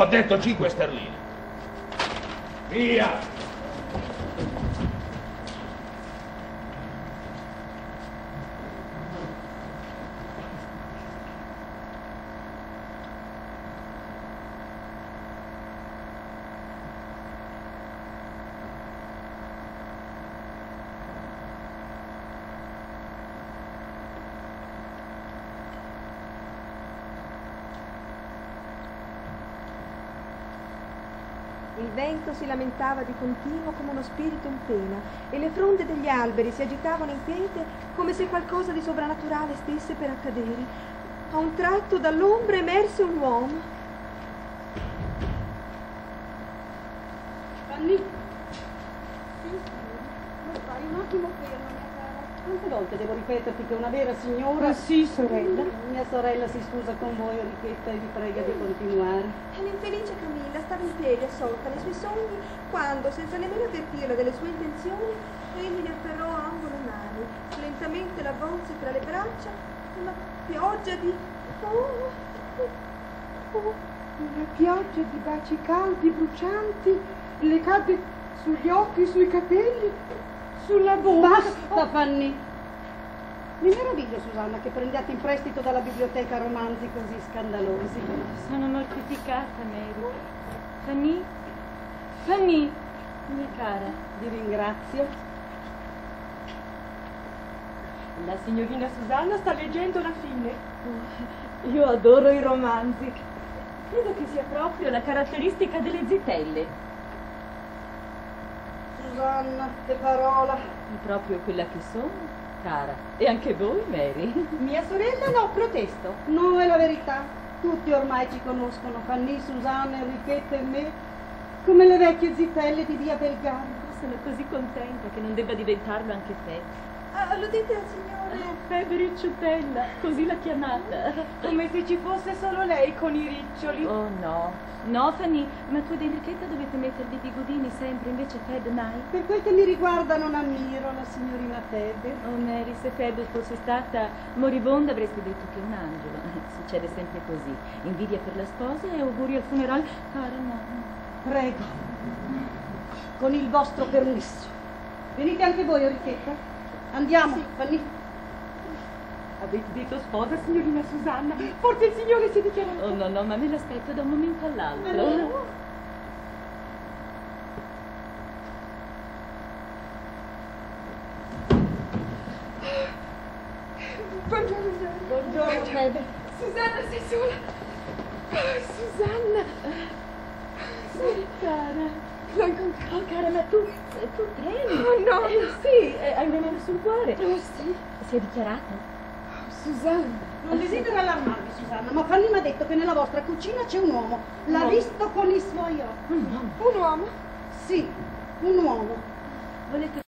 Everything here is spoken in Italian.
Ho detto 5 sterline. Via! Il vento si lamentava di continuo come uno spirito in pena e le fronde degli alberi si agitavano in quiete come se qualcosa di sovrannaturale stesse per accadere. A un tratto dall'ombra emerse un uomo. Fanny? Sì, lo fai un attimo ferma, mia cara. Quante volte devo ripeterti che una vera signora... Ah, sì, sorella. Mia sorella si scusa con voi, Enrichetta, e vi prega di continuare. L'infelice Camilla stava in piedi assorta nei suoi sogni quando, senza nemmeno avvertirla delle sue intenzioni, egli le afferrò ambo le mani, lentamente l'avvolse tra le braccia, una pioggia di... Una pioggia di baci caldi, brucianti, le cadde sugli occhi, sui capelli, sulla bocca. Basta, Fanny! Mi meraviglio, Susanna, che prendiate in prestito dalla biblioteca romanzi così scandalosi. Sono mortificata, Mary. Fanny? Fanny, mia cara. Vi ringrazio. La signorina Susanna sta leggendo la fine. Io adoro i romanzi. Credo che sia proprio la caratteristica delle zitelle. Susanna, che parola. È proprio quella che sono, cara. E anche voi, Mary? Mia sorella no, protesto. No, è la verità. Tutti ormai ci conoscono, Fanny, Susanna, Enrichetta e me, come le vecchie zitelle di via Belgardo. Sono così contenta che non debba diventarlo anche te. Ah, lo dite al signore? Febbricciutella, così l'ha chiamata. Come se ci fosse solo lei con i riccioli. Oh no. No, Fanny, ma tu ed Enrichetta dovete mettervi i bigodini sempre, invece Fed mai. Per quel che mi riguarda non ammiro la signorina Febbre. Oh Mary, se Fed fosse stata moribonda avresti detto che è un angelo. Succede sempre così. Invidia per la sposa e auguri al funerale. Cara, no. Prego, con il vostro permesso. Venite anche voi, Enrichetta. Andiamo, sì. Fanny. Avete detto sposa, signorina Susanna? Forse il signore si è dichiarato. Oh no, ma me l'aspetto da un momento all'altro. Allora. Buongiorno. Buongiorno, Fede. Susanna, sei sola? Susanna. Sì, cara. L'ho incontrato. Oh, cara, ma tu tremi. Oh, no. Sì, hai una mano sul cuore. Oh, sì. Si è dichiarato? Susanna. Non desidero allarmarvi, Susanna, ma Fanny mi ha detto che nella vostra cucina c'è un uomo. L'ha visto con i suoi occhi. Un uomo? Sì, un uomo. Volete